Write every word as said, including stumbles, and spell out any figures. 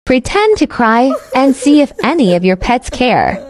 Pretend to cry and see if any of your pets care.